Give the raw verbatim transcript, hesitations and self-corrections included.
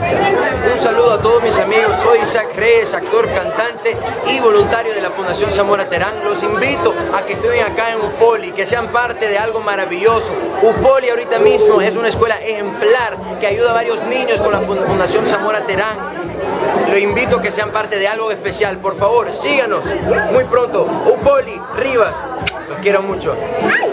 Un saludo a todos mis amigos, soy Isaac Reyes, actor, cantante y voluntario de la Fundación Zamora Terán. Los invito a que estudien acá en Upoli, que sean parte de algo maravilloso. Upoli ahorita mismo es una escuela ejemplar que ayuda a varios niños con la Fundación Zamora Terán. Los invito a que sean parte de algo especial. Por favor, síganos muy pronto. Upoli, Rivas, los quiero mucho.